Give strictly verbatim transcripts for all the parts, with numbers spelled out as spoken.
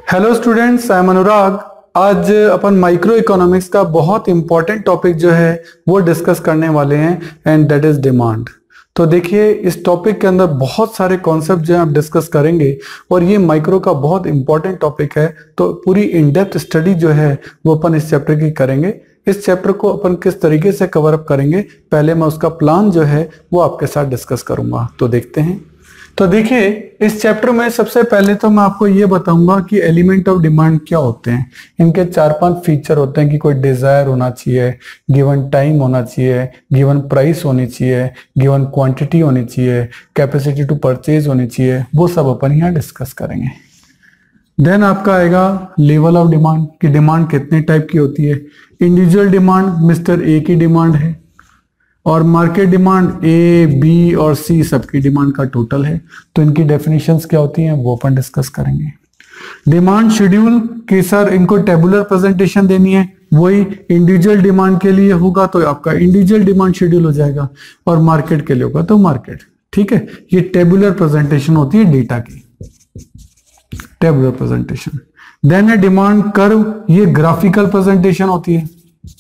Hello students, I am Anurag. आज अपन micro economics का बहुत इंपॉर्टेंट टॉपिक जो है वो डिस्कस करने वाले हैं एंड दैट इज डिमांड। तो देखिए, इस टॉपिक के अंदर बहुत सारे कॉन्सेप्ट जो है आप डिस्कस करेंगे और ये माइक्रो का बहुत इंपॉर्टेंट टॉपिक है। तो पूरी इन डेप्थ स्टडी जो है वो अपन इस चैप्टर की करेंगे। इस चैप्टर को अपन किस तरीके से कवर अप करेंगे, पहले मैं उसका प्लान जो है वो आपके साथ डिस्कस करूंगा। तो देखते हैं। तो देखिए, इस चैप्टर में सबसे पहले तो मैं आपको ये बताऊंगा कि एलिमेंट ऑफ डिमांड क्या होते हैं। इनके चार पांच फीचर होते हैं कि कोई डिजायर होना चाहिए, गिवन टाइम होना चाहिए, गिवन प्राइस होनी चाहिए, गिवन क्वांटिटी होनी चाहिए, कैपेसिटी टू परचेज होनी चाहिए। वो सब अपन यहाँ डिस्कस करेंगे। देन आपका आएगा लेवल ऑफ डिमांड कि डिमांड कितने टाइप की होती है। इंडिविजुअल डिमांड मिस्टर ए की डिमांड है और मार्केट डिमांड ए, बी और सी सबकी डिमांड का टोटल है। तो इनकी डेफिनेशंस क्या होती हैं वो अपन डिस्कस करेंगे। डिमांड शेड्यूल के सर इनको टेबुलर प्रेजेंटेशन देनी है, वही इंडिविजुअल डिमांड के लिए होगा तो आपका इंडिविजुअल डिमांड शेड्यूल हो जाएगा और मार्केट के लिए होगा तो मार्केट। ठीक है, ये टेबुलर प्रेजेंटेशन होती है डेटा की, टेबुलर प्रेजेंटेशन। देन है डिमांड कर्व, ये ग्राफिकल प्रेजेंटेशन होती है।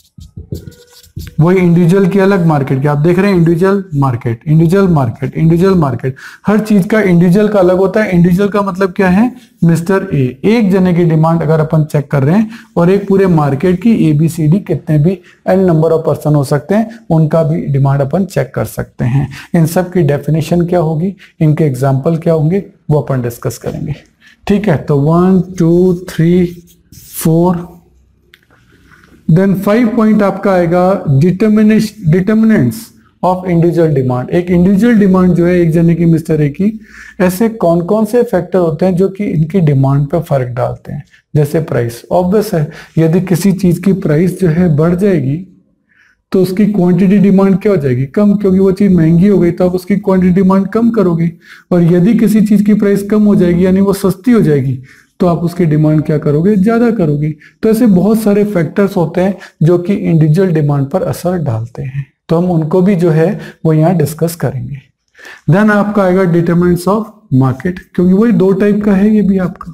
वही इंडिविजुअल की अलग, मार्केट की। आप देख रहे हैं individual market, individual market, individual market. हर चीज का इंडिविजुअल का अलग होता है। इंडिविजुअल का मतलब क्या है, मिस्टर ए, एक जने की डिमांड अगर अपन चेक कर रहे हैं और एक पूरे मार्केट की ए बी सी डी कितने भी एन नंबर ऑफ पर्सन हो सकते हैं उनका भी डिमांड अपन चेक कर सकते हैं। इन सब की डेफिनेशन क्या होगी, इनके एग्जाम्पल क्या होंगे वो अपन डिस्कस करेंगे। ठीक है, तो one two three four then five point आपका आएगा डिटर्मिनेंट्स ऑफ इंडिविजुअल डिमांड। एक इंडिविजुअल डिमांड जो है एक जने की मिस्टर ए की, ऐसे कौन कौन से फैक्टर होते हैं जो कि इनकी डिमांड पे फर्क डालते हैं। जैसे प्राइस, ऑब्वियस है, यदि किसी चीज की प्राइस जो है बढ़ जाएगी तो उसकी क्वांटिटी डिमांड क्या हो जाएगी, कम, क्योंकि वो चीज महंगी हो गई तो आप उसकी क्वांटिटी डिमांड कम करोगे। और यदि किसी चीज की प्राइस कम हो जाएगी यानी वो सस्ती हो जाएगी तो आप उसकी डिमांड क्या करोगे, ज्यादा करोगे। तो ऐसे बहुत सारे फैक्टर्स होते हैं जो कि इंडिविजुअल डिमांड पर असर डालते हैं, तो हम उनको भी जो है वो यहाँ डिस्कस करेंगे। देन आपका आएगा डिटरमिनेंट्स ऑफ मार्केट, क्योंकि वही दो टाइप का है ये भी आपका।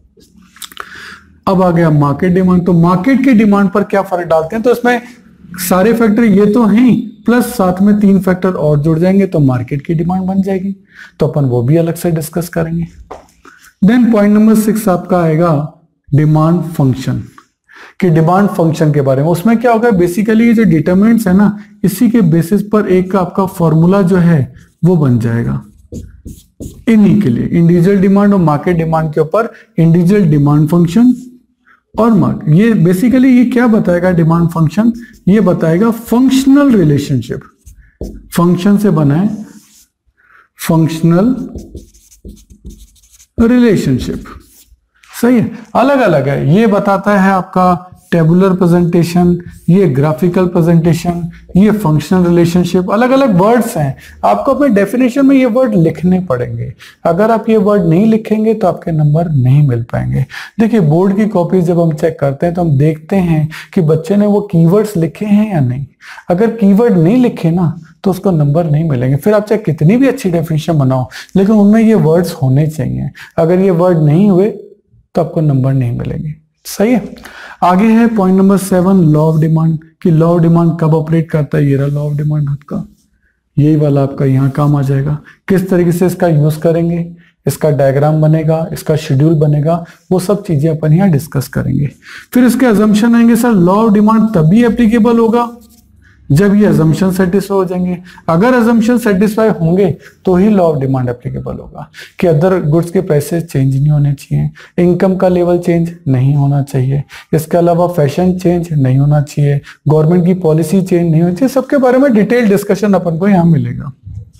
अब आ गया मार्केट डिमांड। तो मार्केट की डिमांड पर क्या फर्क डालते हैं, तो इसमें सारे फैक्टर ये तो हैं, प्लस साथ में तीन फैक्टर और जुड़ जाएंगे तो मार्केट की डिमांड बन जाएगी। तो अपन वो भी अलग से डिस्कस करेंगे। देन पॉइंट नंबर सिक्स आपका आएगा डिमांड फंक्शन, कि डिमांड फंक्शन के बारे में। उसमें क्या होगा, बेसिकली ये जो डिटरमिनेंट्स है ना, इसी के बेसिस पर एक आपका फॉर्मूला जो है वो बन जाएगा इन्हीं के लिए, इंडिविजुअल डिमांड और मार्केट डिमांड के ऊपर इंडिविजुअल डिमांड फंक्शन और मार्केट। ये बेसिकली ये क्या बताएगा, डिमांड फंक्शन ये बताएगा फंक्शनल रिलेशनशिप। फंक्शन से बना है फंक्शनल रिलेशनशिप, सही है, अलग अलग है। ये बताता है आपका टेबुलर प्रेजेंटेशन, ये ग्राफिकल प्रेजेंटेशन, ये फंक्शनल रिलेशनशिप। अलग अलग वर्ड्स हैं, आपको अपने डेफिनेशन में ये वर्ड लिखने पड़ेंगे। अगर आप ये वर्ड नहीं लिखेंगे तो आपके नंबर नहीं मिल पाएंगे। देखिए, बोर्ड की कॉपी जब हम चेक करते हैं तो हम देखते हैं कि बच्चे ने वो कीवर्ड्स लिखे हैं या नहीं। अगर कीवर्ड नहीं लिखे ना तो उसको नंबर नहीं मिलेंगे। फिर आप चाहे कितनी भी अच्छी डेफिनेशन बनाओ लेकिन उनमें ये वर्ड्स होने चाहिए। अगर ये वर्ड नहीं हुए तो आपको नंबर नहीं मिलेंगे, सही है। आगे है point number seven, law of demand, कि लॉ ऑफ डिमांड कब ऑपरेट करता है। ये रहा लॉ ऑफ डिमांड आपका, यही वाला आपका यहाँ काम आ जाएगा। किस तरीके से इसका यूज करेंगे, इसका डायग्राम बनेगा, इसका शेड्यूल बनेगा, वो सब चीजें अपन यहाँ डिस्कस करेंगे। फिर इसके अजम्पशन आएंगे, सर लॉ ऑफ डिमांड तभी एप्लीकेबल होगा जब ये अजम्पशन सेटिस्फाई हो जाएंगे। अगर अजम्पशन सेटिस्फाई होंगे तो ही लॉ ऑफ डिमांड एप्लीकेबल होगा, कि अदर गुड्स के प्राइसेस चेंज नहीं होने चाहिए, इनकम का लेवल चेंज नहीं होना चाहिए, इसके अलावा फैशन चेंज नहीं होना चाहिए, गवर्नमेंट की पॉलिसी चेंज नहीं होनी चाहिए। सबके बारे में डिटेल डिस्कशन अपन को यहाँ मिलेगा।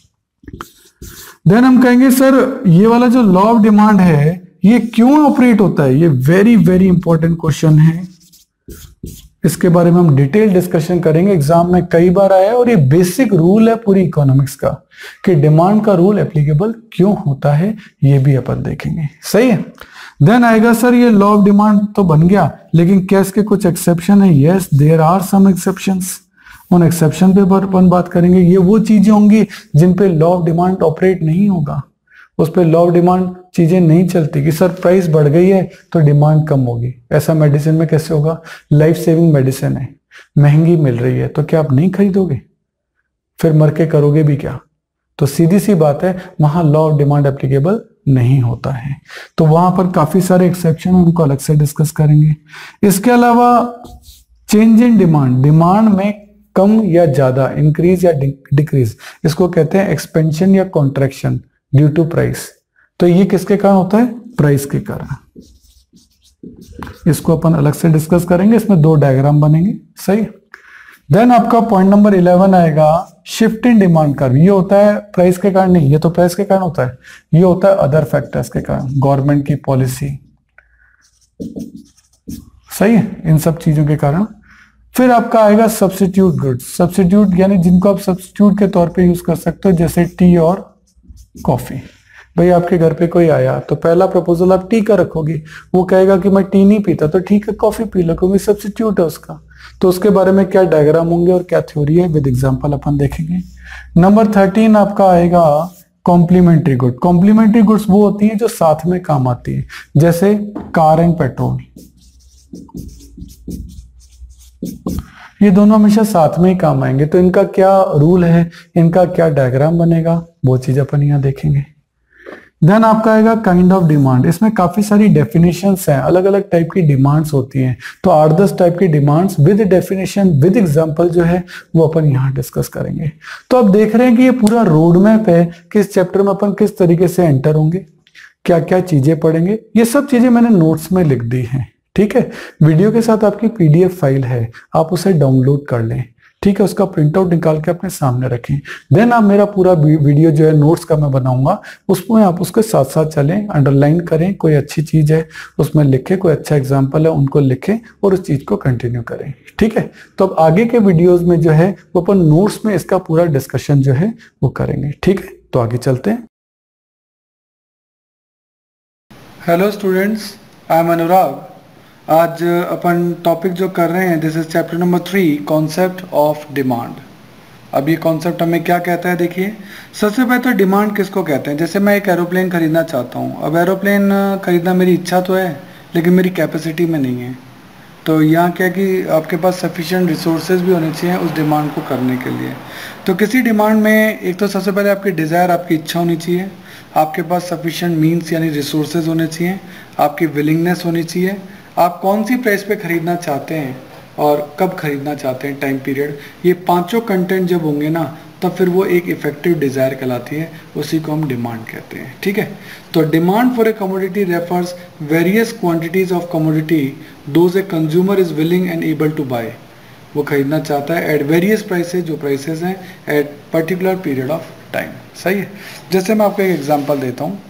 देन हम कहेंगे सर ये वाला जो लॉ ऑफ डिमांड है ये क्यों ऑपरेट होता है। ये वेरी वेरी इंपॉर्टेंट क्वेश्चन है, इसके बारे में हम डिटेल डिस्कशन करेंगे। एग्जाम में कई बार आया है और ये बेसिक रूल है पूरी इकोनॉमिक्स का कि डिमांड का रूल एप्लीकेबल क्यों होता है, ये भी अपन देखेंगे, सही है। देन आएगा सर ये लॉ ऑफ डिमांड तो बन गया लेकिन क्या इसके कुछ एक्सेप्शन है। Yes, there are some exceptions. उन एक्सेप्शन पे अपन बात करेंगे। ये वो चीजें होंगी जिन पे लॉ ऑफ डिमांड ऑपरेट नहीं होगा। उस पर लॉ ऑफ डिमांड चीजें नहीं चलती कि सर प्राइस बढ़ गई है तो डिमांड कम होगी। ऐसा मेडिसिन में कैसे होगा? लाइफ सेविंग मेडिसिन है, महंगी मिल रही है तो क्या आप नहीं खरीदोगे? फिर मर के करोगे भी क्या? तो सीधी सी बात है, वहां लॉ ऑफ डिमांड एप्लीकेबल नहीं होता है। तो वहां पर काफी सारे एक्सेप्शन, उनको अलग से डिस्कस करेंगे। इसके अलावा चेंज इन डिमांड, डिमांड में कम या ज्यादा, इंक्रीज या डिक्रीज, इसको कहते हैं एक्सपेंशन या कॉन्ट्रैक्शन ड्यू टू प्राइस। तो ये किसके कारण होता है? प्राइस के कारण। इसको अपन अलग से डिस्कस करेंगे, इसमें दो डायग्राम बनेंगे, सही। देन आपका पॉइंट नंबर इलेवन आएगा शिफ्ट इन डिमांड कर्व। ये होता है प्राइस के कारण नहीं, ये तो प्राइस के कारण होता है, ये होता है अदर फैक्टर्स के कारण, गवर्नमेंट की पॉलिसी, सही है, इन सब चीजों के कारण। फिर आपका आएगा सब्स्टिट्यूट गुड्स। सब्स्टिट्यूट यानी जिनको आप सब्स्टिट्यूट के तौर पे यूज कर सकते हो, जैसे टी और कॉफी। भाई आपके घर पे कोई आया तो पहला प्रपोजल आप टी का रखोगे, वो कहेगा कि मैं टी नहीं पीता, तो ठीक है कॉफी पी लो क्योंकि सब्स्टिट्यूट है उसका। तो उसके बारे में क्या डायग्राम होंगे और क्या थ्योरी है, विद एग्जांपल अपन देखेंगे। नंबर थर्टीन आपका आएगा कॉम्प्लीमेंट्री गुड। कॉम्प्लीमेंट्री गुड्स वो होती हैं जो साथ में काम आती है, जैसे कार एंड पेट्रोल, ये दोनों हमेशा साथ में ही काम आएंगे। तो इनका क्या रूल है, इनका क्या डायग्राम बनेगा, वो चीज अपन यहां देखेंगे। देन आपका आएगा काइंड ऑफ डिमांड। इसमें काफी सारी डेफिनेशंस हैं, अलग अलग टाइप की डिमांड्स होती हैं। तो आठ दस टाइप की demands with definition with example जो है वो अपन यहाँ डिस्कस करेंगे। तो आप देख रहे हैं कि ये पूरा रोड मैप है कि इस चैप्टर में अपन किस तरीके से एंटर होंगे, क्या क्या चीजें पढ़ेंगे। ये सब चीजें मैंने नोट्स में लिख दी हैं, ठीक है। वीडियो के साथ आपकी पीडीएफ फाइल है, आप उसे डाउनलोड कर लें, ठीक है। उसका प्रिंट आउट निकाल के अपने सामने रखें। देन आप मेरा पूरा वीडियो जो है नोट्स का मैं बनाऊंगा, उसमें आप उसके साथ साथ चलें, अंडरलाइन करें, कोई अच्छी चीज है उसमें लिखें, कोई अच्छा एग्जांपल है उनको लिखें और उस चीज को कंटिन्यू करें, ठीक है। तो अब आगे के वीडियोज में जो है वो अपन नोट्स में इसका पूरा डिस्कशन जो है वो करेंगे, ठीक है। तो आगे चलते हैं। Hello students, I am Anurag. आज अपन टॉपिक जो कर रहे हैं, this is chapter number three, concept of demand. अब ये कॉन्सेप्ट हमें क्या कहता है, देखिए। सबसे पहले तो डिमांड किसको कहते हैं। जैसे मैं एक एरोप्लेन खरीदना चाहता हूँ, अब एरोप्लेन खरीदना मेरी इच्छा तो है लेकिन मेरी कैपेसिटी में नहीं है। तो यहाँ क्या कि आपके पास सफिशिएंट रिसोर्सेज भी होने चाहिए उस डिमांड को करने के लिए। तो किसी डिमांड में एक तो सबसे पहले आपकी डिज़ायर, आपकी इच्छा होनी चाहिए, आपके पास सफिशिएंट मीन्स यानी रिसोर्सेज होने चाहिए, आपकी विलिंगनेस होनी चाहिए, आप कौन सी प्राइस पे खरीदना चाहते हैं और कब खरीदना चाहते हैं, टाइम पीरियड। ये पांचों कंटेंट जब होंगे ना तब फिर वो एक इफेक्टिव डिज़ायर कहलाती है, उसी को हम डिमांड कहते हैं, ठीक है। तो demand for a commodity refers various quantities of commodity those a consumer is willing and able to buy. वो खरीदना चाहता है एट वेरियस प्राइसेज, जो प्राइसेस हैं at particular period of time, सही है। जैसे मैं आपको एक एग्जाम्पल देता हूँ।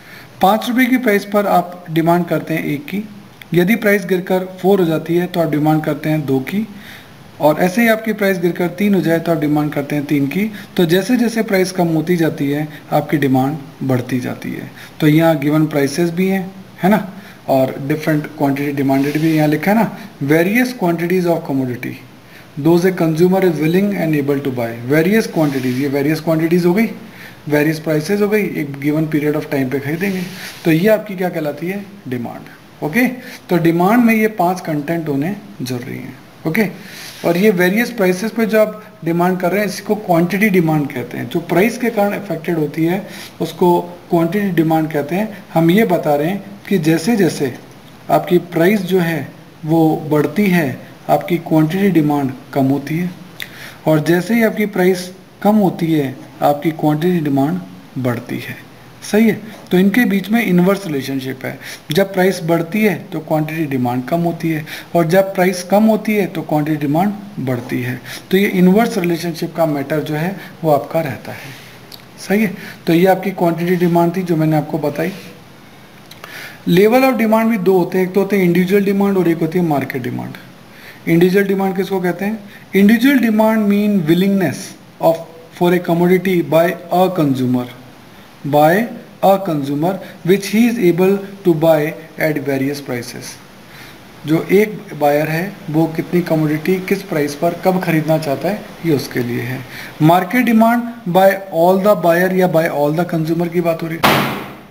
पाँच रुपये की प्राइस पर आप डिमांड करते हैं एक की, यदि प्राइस गिरकर फोर हो जाती है तो आप डिमांड करते हैं दो की, और ऐसे ही आपकी प्राइस गिरकर तीन हो जाए तो आप डिमांड करते हैं तीन की। तो जैसे जैसे प्राइस कम होती जाती है आपकी डिमांड बढ़ती जाती है। तो यहाँ गिवन प्राइसेस भी हैं, है ना, और डिफरेंट क्वांटिटी डिमांडेड भी यहाँ लिखा है ना। Various quantities of commodity those a consumer is willing and able to buy. Various quantities, ये वेरियस क्वांटिटीज हो गई, वेरियस प्राइसेस हो गई, एक गिवन पीरियड ऑफ टाइम पे खरीदेंगे। तो ये आपकी क्या कहलाती है, डिमांड। Okay okay? तो डिमांड में ये पांच कंटेंट होने जरूरी हैं। Okay okay? और ये वेरियस प्राइसेस पे जो आप डिमांड कर रहे हैं इसको क्वांटिटी डिमांड कहते हैं। जो प्राइस के कारण अफेक्टेड होती है उसको क्वांटिटी डिमांड कहते हैं। हम ये बता रहे हैं कि जैसे जैसे आपकी प्राइस जो है वो बढ़ती है आपकी क्वांटिटी डिमांड कम होती है, और जैसे ही आपकी प्राइस कम होती है आपकी क्वांटिटी डिमांड बढ़ती है, सही है। तो इनके बीच में इनवर्स रिलेशनशिप है। जब प्राइस बढ़ती है तो क्वांटिटी डिमांड कम होती है, और जब प्राइस कम होती है तो क्वांटिटी डिमांड बढ़ती है। तो ये इनवर्स रिलेशनशिप का मैटर जो है वो आपका रहता है, सही है। तो ये आपकी क्वांटिटी डिमांड थी जो मैंने आपको बताई। लेवल ऑफ डिमांड भी दो होते हैं, एक तो होते हैं इंडिविजुअल डिमांड और एक होती है मार्केट डिमांड। इंडिविजुअल डिमांड किसको कहते हैं? Individual demand mean willingness of for a commodity by a consumer by a consumer which he is able to buy at various prices। जो एक बायर है वो कितनी कमोडिटी किस प्राइस पर कब खरीदना चाहता है, ये उसके लिए है। Market demand by all the buyer या बाय ऑल द कंज्यूमर की बात हो रही है।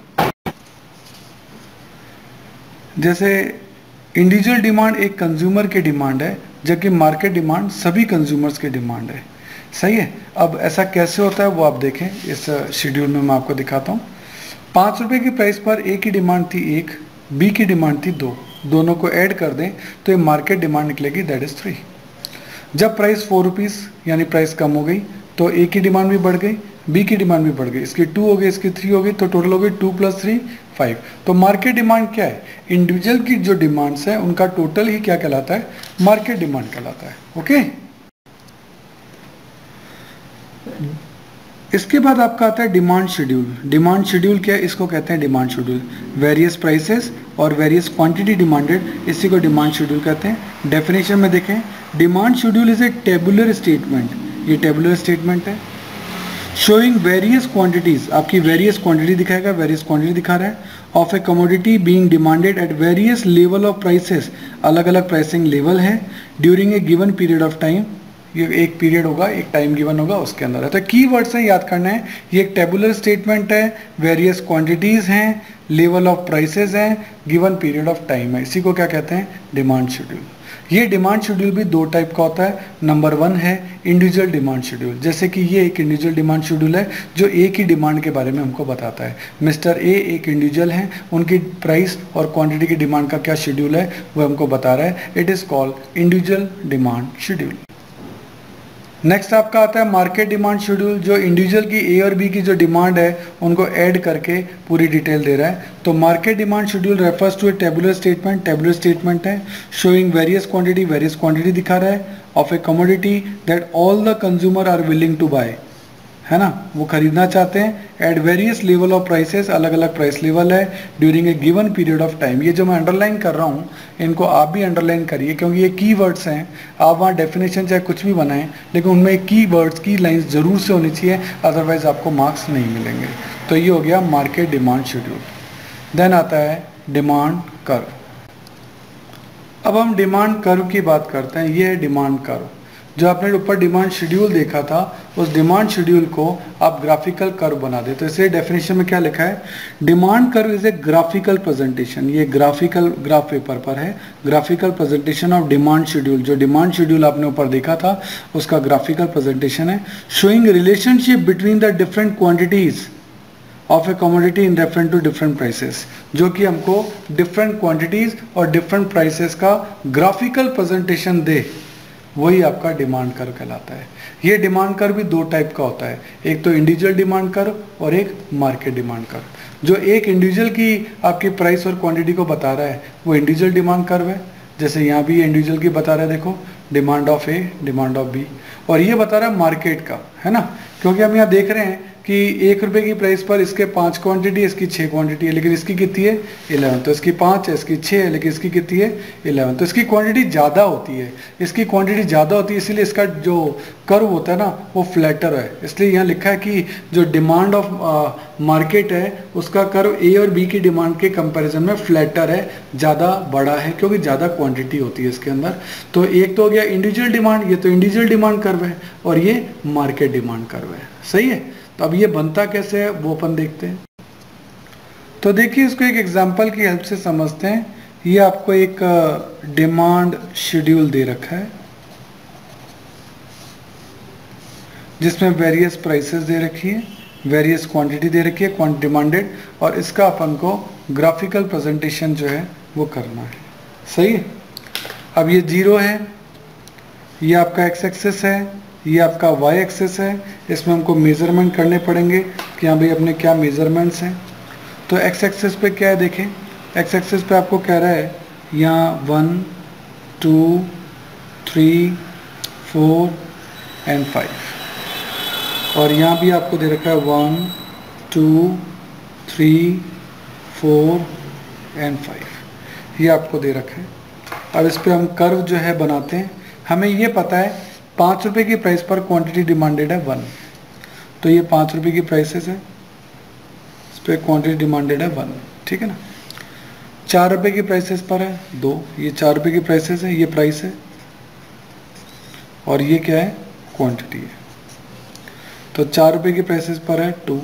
जैसे इंडिविजुअल डिमांड एक कंज्यूमर की डिमांड है, जबकि मार्केट डिमांड सभी कंज्यूमर्स की डिमांड है। सही है। अब ऐसा कैसे होता है वो आप देखें, इस शेड्यूल में मैं आपको दिखाता हूँ। पाँच रुपये की प्राइस पर ए की डिमांड थी एक, बी की डिमांड थी दो, दोनों को ऐड कर दें तो ये मार्केट डिमांड निकलेगी, दैट इज़ थ्री। जब प्राइस फोर रुपीज़ यानी प्राइस कम हो गई तो ए की डिमांड भी बढ़ गई, बी की डिमांड भी बढ़ गई, इसकी टू हो गई, इसकी थ्री हो गई, तो टोटल हो गई टू प्लस थ्री फाइव। तो मार्केट डिमांड क्या है? इंडिविजुअल की जो डिमांड्स है उनका टोटल ही क्या कहलाता है? मार्केट डिमांड कहलाता है। ओके, इसके बाद आपका आता है डिमांड शेड्यूल। डिमांड शेड्यूल क्या है? इसको कहते हैं डिमांड शेड्यूल। वेरियस प्राइसेस और वेरियस क्वांटिटी डिमांडेड, इसी को डिमांड शेड्यूल कहते हैं। डेफिनेशन में देखें, demand schedule is a tabular statement, ये टेबुलर स्टेटमेंट है, शोइंग वेरियस क्वांटिटीज, आपकी वेरियस क्वांटिटी दिखाएगा, वेरियस क्वांटिटी दिखा रहा है, of a commodity being demanded at various level of prices, अलग अलग प्राइसिंग लेवल है, during a given period of time, ये एक पीरियड होगा, एक टाइम गिवन होगा, उसके अंदर है। तो की वर्ड्स है, याद करना है, ये एक टेबुलर स्टेटमेंट है, वेरियस क्वांटिटीज हैं, लेवल ऑफ प्राइसेस हैं, गिवन पीरियड ऑफ टाइम है, इसी को क्या कहते हैं? Demand schedule. ये डिमांड शेड्यूल भी दो टाइप का होता है। नंबर वन है इंडिविजुअल डिमांड शेड्यूल, जैसे कि ये एक इंडिविजुअल डिमांड शेड्यूल है जो एक ही डिमांड के बारे में हमको बताता है। मिस्टर ए एक इंडिविजुअल हैं, उनकी प्राइस और क्वांटिटी की डिमांड का क्या शेड्यूल है वो हमको बता रहा है, it is called individual demand schedule. Next आपका आता है मार्केट डिमांड शेड्यूल, जो इंडिविजुअल की ए और बी की जो डिमांड है उनको ऐड करके पूरी डिटेल दे रहा है। तो market demand schedule refers to a tabular statement, tabular statement है, showing various quantity, various quantity दिखा रहा है, of a commodity that all the consumer are willing to buy, है ना, वो खरीदना चाहते हैं, at various level of prices, अलग अलग प्राइस लेवल है, during a given period of time. ये जो मैं अंडरलाइन कर रहा हूँ इनको आप भी अंडरलाइन करिए, क्योंकि ये की वर्ड्स हैं। आप वहाँ डेफिनेशन चाहे कुछ भी बनाएं, लेकिन उनमें की वर्ड्स की लाइन्स जरूर से होनी चाहिए, अदरवाइज आपको मार्क्स नहीं मिलेंगे। तो ये हो गया मार्केट डिमांड शेड्यूल। देन आता है डिमांड कर्व। अब हम डिमांड कर्व की बात करते हैं। ये है डिमांड कर्व। जो आपने ऊपर डिमांड शेड्यूल देखा था, उस डिमांड शेड्यूल को आप ग्राफिकल कर्व बना दे। तो इसे डेफिनेशन में क्या लिखा है? Demand curve is a graphical presentation, ये ग्राफिकल ग्राफ पेपर पर है, graphical presentation of demand schedule. जो डिमांड शेड्यूल आपने ऊपर देखा था उसका ग्राफिकल प्रेजेंटेशन है, showing relationship between the different quantities of a commodity in reference to different prices, जो कि हमको डिफरेंट क्वांटिटीज और डिफरेंट प्राइसेस का ग्राफिकल प्रेजेंटेशन दे, वही आपका डिमांड कर्व कहलाता है। ये डिमांड कर्व भी दो टाइप का होता है, एक तो इंडिविजुअल डिमांड कर्व और एक मार्केट डिमांड कर्व। जो एक इंडिविजुअल की आपकी प्राइस और क्वांटिटी को बता रहा है वो इंडिविजुअल डिमांड कर्व है, जैसे यहाँ भी इंडिविजुअल की बता रहा है, देखो demand of A, demand of B, और ये बता रहा है मार्केट का, है ना, क्योंकि हम यहाँ देख रहे हैं कि एक रुपए की प्राइस पर इसके पांच क्वांटिटी है, इसकी छः क्वांटिटी है, लेकिन इसकी कितनी है? इलेवन। तो इसकी पाँच है, इसकी छः है, लेकिन इसकी कितनी है? इलेवन। तो इसकी क्वांटिटी ज़्यादा होती है, इसकी क्वांटिटी ज़्यादा होती है, इसीलिए इसका जो कर्व होता है ना वो फ्लैटर है। इसलिए यहाँ लिखा है कि जो डिमांड ऑफ मार्केट है उसका कर्व ए और बी की डिमांड के कंपेरिजन में फ्लैटर है, ज़्यादा बड़ा है, क्योंकि ज़्यादा क्वान्टिटी होती है इसके अंदर। तो एक तो हो गया इंडिविजुअल डिमांड, ये तो इंडिविजुअल डिमांड कर्व है, और ये मार्केट डिमांड कर्व है। सही है। तो अब ये बनता कैसे है वो अपन देखते हैं। तो देखिए इसको एक एग्जांपल की हेल्प से समझते हैं। ये आपको एक डिमांड शेड्यूल दे रखा है जिसमें वेरियस प्राइसेस दे रखी है, वेरियस क्वांटिटी दे रखी है, क्वांटिटी डिमांडेड, और इसका अपन को ग्राफिकल प्रेजेंटेशन जो है वो करना है। सही है। अब ये जीरो है, ये आपका एक्स एक्सिस है, ये आपका वाई एक्सिस है, इसमें हमको मेजरमेंट करने पड़ेंगे कि हाँ भाई अपने क्या मेजरमेंट्स हैं। तो एक्स एक्सिस पे क्या है देखें, एक्स एक्सिस पे आपको कह रहा है यहाँ one two three four and five, और यहाँ भी आपको दे रखा है one two three four and five, ये आपको दे रखा है। अब इस पर हम कर्व जो है बनाते हैं। हमें ये पता है पाँच रुपये की प्राइस पर क्वांटिटी डिमांडेड है वन, तो ये पाँच रुपये की प्राइसेस है, इस पर क्वांटिटी डिमांडेड है वन, ठीक है ना। चार रुपए की प्राइसेस पर है दो, ये चार रुपए की प्राइसेस है, ये प्राइस है, और ये क्या है, क्वांटिटी है। तो चार रुपए की प्राइसेस पर है टू,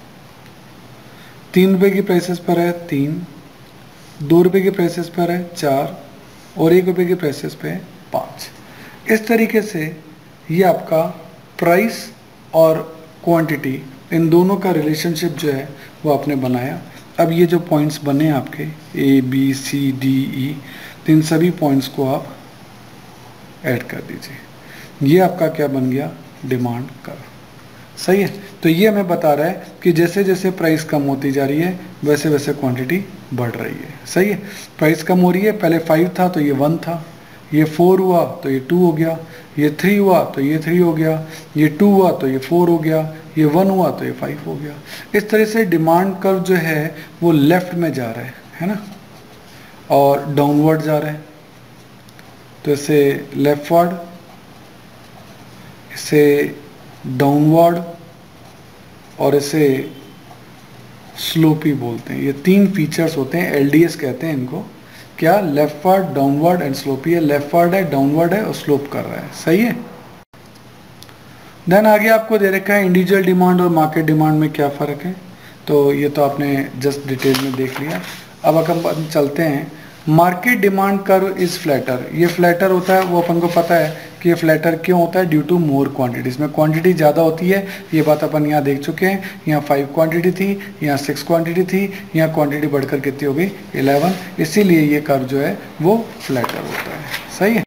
तीन रुपए की प्राइसेस पर है तीन, दो रुपए की प्राइसेस पर है चार, और एक रुपए की प्राइसेस पे है पाँच। इस तरीके से ये आपका प्राइस और क्वांटिटी, इन दोनों का रिलेशनशिप जो है वो आपने बनाया। अब ये जो पॉइंट्स बने आपके A B C D E, तो इन सभी पॉइंट्स को आप ऐड कर दीजिए। ये आपका क्या बन गया, डिमांड कर्व। सही है। तो ये हमें बता रहा है कि जैसे जैसे प्राइस कम होती जा रही है वैसे वैसे क्वांटिटी बढ़ रही है। सही है। प्राइस कम हो रही है, पहले फाइव था तो ये वन था, ये फोर हुआ तो ये टू हो गया, ये थ्री हुआ तो ये थ्री हो गया, ये टू हुआ तो ये फोर हो गया, ये वन हुआ तो ये फाइव हो गया। इस तरह से डिमांड कर्व जो है वो लेफ्ट में जा रहा है है ना, और डाउनवर्ड जा रहा है। तो इसे लेफ्टवर्ड, इसे डाउनवर्ड, और इसे स्लोपी बोलते हैं। ये तीन फीचर्स होते हैं, एलडीएस कहते हैं इनको। क्या, लेफ्टवर्ड, डाउनवर्ड एंड स्लोपी है। लेफ्टवर्ड है, डाउनवर्ड है और स्लोप कर रहा है। सही है। देन आगे आपको दे रखा है इंडिविजुअल डिमांड और मार्केट डिमांड में क्या फ़र्क है। तो ये तो आपने जस्ट डिटेल में देख लिया। अब अगर हम चलते हैं, market demand curve is flatter. ये फ्लैटर होता है, वो अपन को पता है कि ये फ्लैटर क्यों होता है, ड्यू टू मोर क्वांटिटी। इसमें क्वांटिटी ज़्यादा होती है, ये बात अपन यहाँ देख चुके हैं। यहाँ फाइव क्वांटिटी थी, यहाँ सिक्स क्वांटिटी थी, यहाँ क्वांटिटी बढ़कर कितनी हो गई, इलेवन। इसीलिए ये कर्व जो है वो फ्लैटर होता है। सही है।